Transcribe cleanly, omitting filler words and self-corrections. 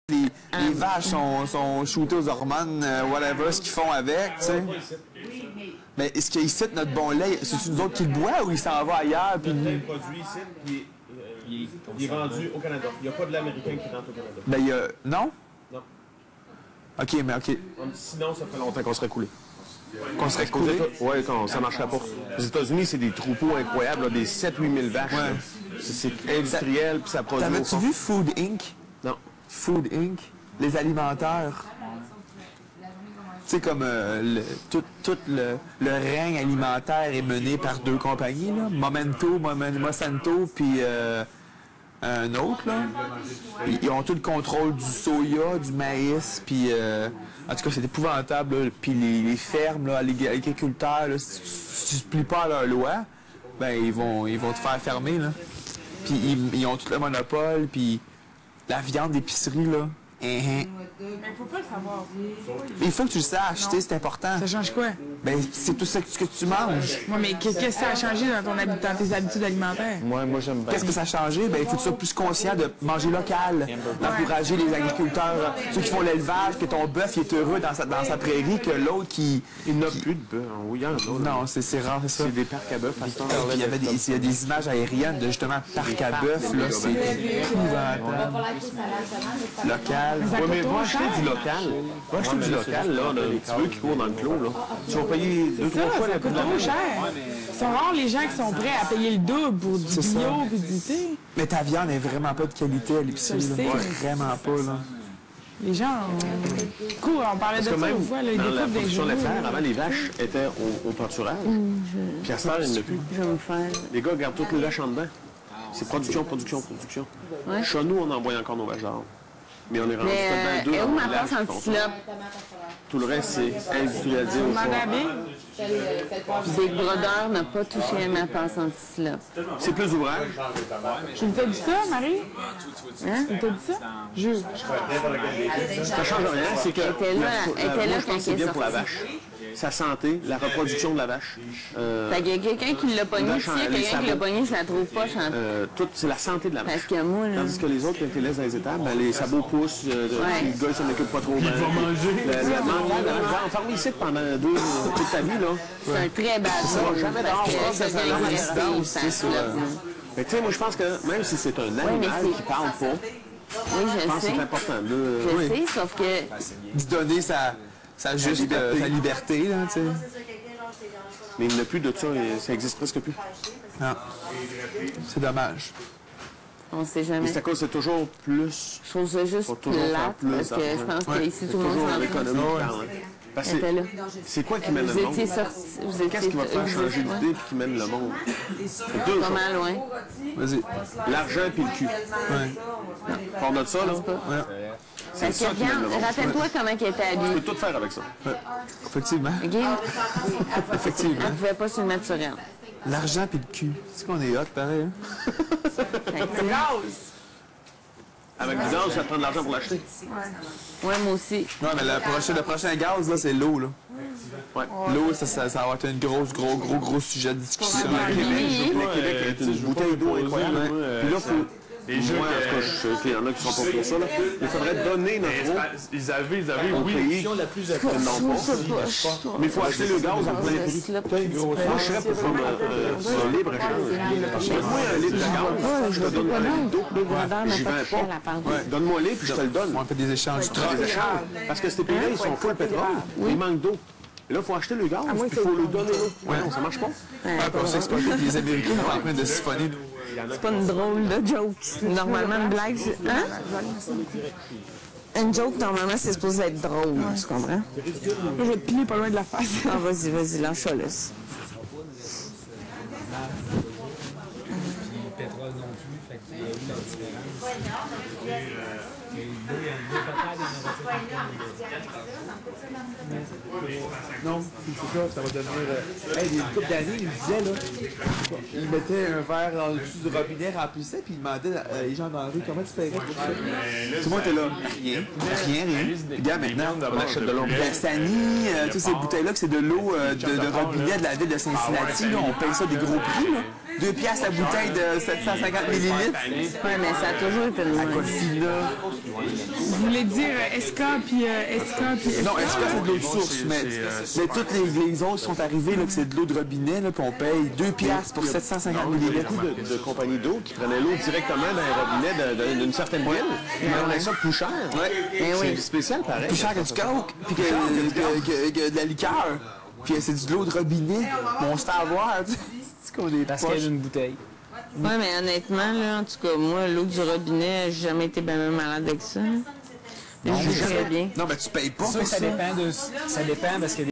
Les vaches sont shootées aux hormones, whatever, ce qu'ils font avec, tu sais. Mais est-ce qu'ils citent notre bon lait? C'est-tu nous autres qui le boit ou il s'en va ailleurs? Puis... Le produit ici, il est vendu au Canada. Il n'y a pas de l'Américain qui rentre au Canada. Ben, il y a... Non? Non. OK, mais OK. Sinon, ça ferait longtemps qu'on serait coulé. Qu'on serait coulé? Oui, ça ne marcherait pas. Les États-Unis, c'est des troupeaux incroyables, là, des 7-8 000 vaches. Ouais. C'est industriel, puis ça produit. T'avais-tu vu Food Inc? Non. Food Inc? Les alimentaires. Tu sais, comme tout le règne alimentaire est mené par deux compagnies, là. Monsanto, puis un autre, là. Ils ont tout le contrôle du soya, du maïs, puis... en tout cas, c'est épouvantable, là. Puis les fermes, là, les agriculteurs, là, si tu ne plies pas à leur loi, ben ils vont te faire fermer, là. Puis ils ont tout le monopole, puis la viande d'épicerie, là. Mais il faut pas le savoir. Il faut que tu le saches, tu sais, c'est important. Ça change quoi? Ben, c'est tout ça que tu manges. Oui, mais qu'est-ce que ça a changé dans tes habitudes alimentaires? Moi, j'aime bien. Qu'est-ce que ça a changé? Ben, il faut que tu sois plus conscient de manger local, d'encourager les agriculteurs, ceux qui font l'élevage, que ton bœuf il est heureux dans sa prairie, que l'autre qui... Il n'a plus de bœuf. Oui, il y en a. Non, c'est rare, c'est ça. C'est des parcs à bœuf. Il y a des images aériennes de justement parcs à bœuf, là, c'est épouvantable. Local. Oui, mais moi, acheter du local. Moi, acheter du local, là, les petits bœufs qui courent dans le clos, là. Tu vas payer 2-3 fois la Ça coûte trop cher. Ils sont rares les gens qui sont prêts à payer le double pour du bio et du thé. Mais ta viande n'est vraiment pas de qualité à l'épicerie, Je là. sais. Vraiment pas, là. Les gens... Cool, on parlait de ça même une fois, là, ils dans la découpent des production jours. laitière, avant, les vaches étaient au pâturage. Puis à ce temps, il n'y en a plus. Je vais me faire. Les gars gardent toutes les vaches en dedans. C'est production. Ouais. Chez nous, on envoie encore nos vaches dehors. Mais on est rendu Mais peut-être et où ma lacs place en qui font petit ça. slop? Tout le reste, c'est industrialisé au Demandez à fond. Big. Big Brother n'a pas touché à ma place en petit slop. C'est plus ouvrage. Tu me t'as dit ça, Marie? Hein? Tu t'as dit ça? Je. Ça change rien, c'est que Elle était là moi, je pense quand que c'est elle est bien pour la sortie. vache. Sa santé, la reproduction de la vache. Fait qu'il y a quelqu'un qui l'a pogné, s'il y a quelqu'un qui l'a pogné, je la trouve pas chante. Tout, c'est la santé de la vache. Parce que moi, là... Tandis que les autres, quand ils laissent dans les étables, ben, les sabots poussent, le gars, il s'en occupe pas trop bien. Il va manger. En farmer ici pendant toute ta vie, là. C'est un très bad move, jamais parce dehors, que je pense que ça quelqu'un a qui l'incidence, respire, c'est ça sur... slop, là. Fait que, tu sais, moi, je pense que même si c'est un animal c'est- qui parle pas, Oui, je pense je que c'est sais. important. Je sais, sauf que... Lui donner sa juste liberté, là, tu sais. Mais il n'y a plus de ça, ça existe presque plus. Non. C'est dommage. On sait Et jamais. c'est à cause, c'est toujours plus... Je trouve ça juste Faut toujours faire plate, plus parce que je d'argent. pense qu'ici, C'est tout le monde toujours s'en fout. l'économie qui parle. hein. Parce que Elle était là. c'est quoi qui mène le Vous monde? étiez sortis... Vous étiez... Qu'est-ce qui va faire changer d'idée et qui mène le monde? C'est deux Pas choses. mal loin. Vas-y. L'argent puis le cul. Ouais. On a de ça, là? Ouais. C'est Parce que ça qui mène le regarde, monde. rappelle-toi comment elle était Tu habillée. peux tout faire avec ça. Effectivement. OK? Effectivement. Elle pouvait pas se le mettre sur elle. L'argent puis le cul. C'est qu'on est hot, pareil, hein? Fait que, Avec du gaz, ça te prend de l'argent pour l'acheter. ouais, moi aussi. Non, mais le prochain gaz, là, c'est l'eau, là. Ouais. L'eau, ça va être un gros sujet de discussion. Le Québec est une bouteille d'eau incroyable. hein. Puis là, faut... Moi, en tout cas, je sais qu'il y en a qui sont pas pour ça. Là. Il faudrait donner notre eau Ils avaient, au oui. pays La plus qui n'en pas. Mais il faut acheter le gaz à plein prix. Moi, je serais pour comme un libre-échange. Donne-moi un litre de gaz, je te donne un litre d'eau. Big Brother n'a J'y pas vends touché à la pas. part. Donne-moi les, puis je te le donne. On fait des échanges. Des échanges. Parce que ces pays-là, ils sont full pétrole. Ils manquent d'eau. Et là, il faut acheter le gaz, puis il faut lui donner l'eau. Ouais, non, ça marche pas. Ouais, puis on s'exploite que les Américains sont en train de siphonner. C'est pas une drôle de joke. Normalement, une blague, hein? Une joke, normalement, c'est supposé être drôle, tu comprends? Je vais te piler pas loin de la face. Ah, vas-y, lâche-la, là. pétrole non plus, fait qu'il y a eu la différence. Non, c'est ça va devenir... Hey, il y a une couple d'années, il me disait, là, il mettait un verre dans le dessus du robinet, remplissait, puis il demandait les gens dans la rue comment tu paierais pour ça. Tout le monde était là. Rien. Regarde, maintenant, on achète de l'eau. Sani, toutes ces bouteilles-là, que c'est de l'eau de robinet de la ville de Cincinnati, là, on paye ça des gros prix, là. 2 piastres la bouteille de 750 millilitres. Oui, mais ça a toujours été le même. Aquafina. Vous voulez dire SK puis SK? Non, est-ce que c'est de l'eau de source? Mais toutes les autres sont arrivées, là, que c'est de l'eau de robinet, là, puis on paye 2 piastres pour 750 millilitres. Il y a beaucoup de compagnies d'eau qui prenaient l'eau directement dans les robinets d'une certaine ville. Ils prenaient ça plus cher. C'est spécial, pareil. Plus cher que du coke, puis que de la liqueur. Puis c'est de l'eau de robinet. Bon, on se fait avoir, tu sais. C'est qu'on est Parce qu'il y a une bouteille. Oui, mais honnêtement, là, en tout cas, moi, l'eau du robinet, j'ai jamais été bien malade avec ça. Je jugerais bien. Non, mais tu payes pas Ça, pour ça. ça dépend parce que